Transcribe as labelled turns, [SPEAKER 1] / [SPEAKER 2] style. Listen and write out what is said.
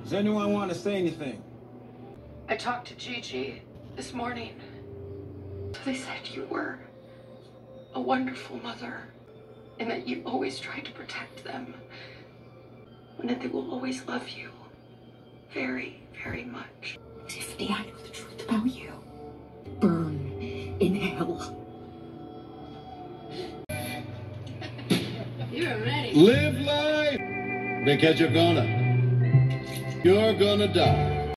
[SPEAKER 1] Does anyone want to say anything?
[SPEAKER 2] I talked to Gigi this morning. They said you were a wonderful mother and that you always tried to protect them and that they will always love you very, very much.
[SPEAKER 3] Tiffany, I know the truth about you. Burn in hell.
[SPEAKER 2] You're ready.
[SPEAKER 4] Live life because you're gonna die.